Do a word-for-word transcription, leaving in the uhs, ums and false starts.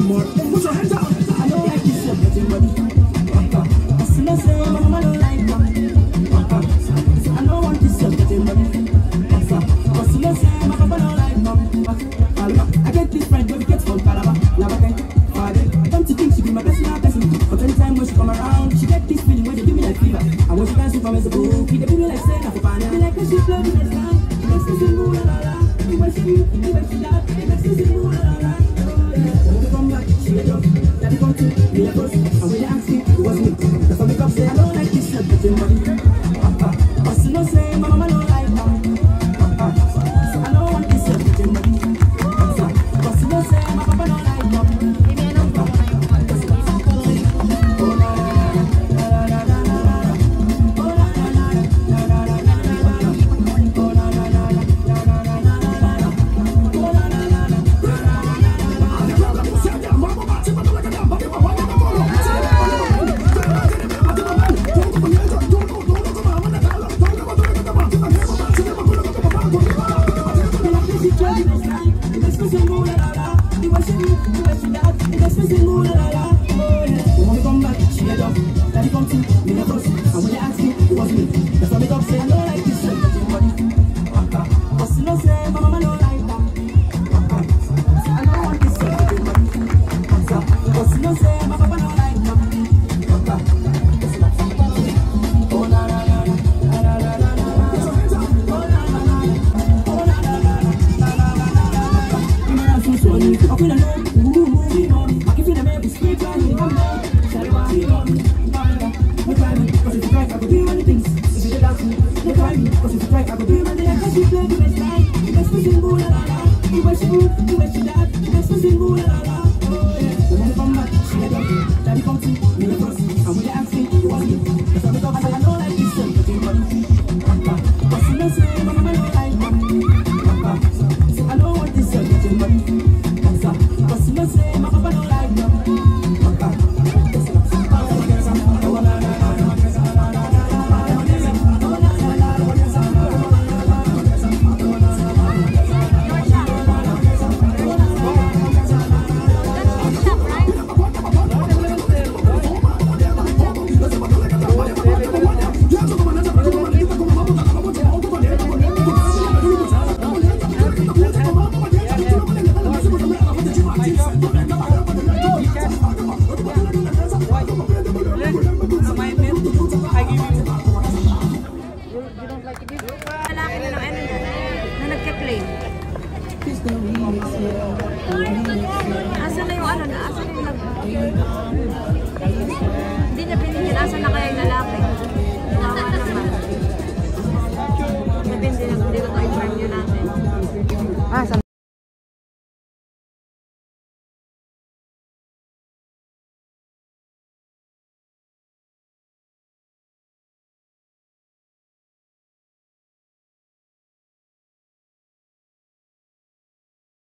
more. Put your hands out. I don't like this shit, but your body. I see no say, my mama don't like that. I don't want this shit, but your body. I see no say, my mama don't like that. I get this friend, but we get from Calabar. Never can. Don't you think she be my best now, best? But anytime when she come around, she get this feeling when they give me like fever. And when she dance with me as a boo, they give me like saying I'm a fan. They like when she play with the sound. It makes me sing ooh la la la. The way she move, the way she dance, it makes me sing ooh la la la. When we come back, she a jump. Daddy come to me a bust. And when they ask me, it was me. That's why me come say I don't like this shit, but your body. But she no say my mama don't like that. So I don't want this shit, but your body. But she no say my papa don't like that. Come on.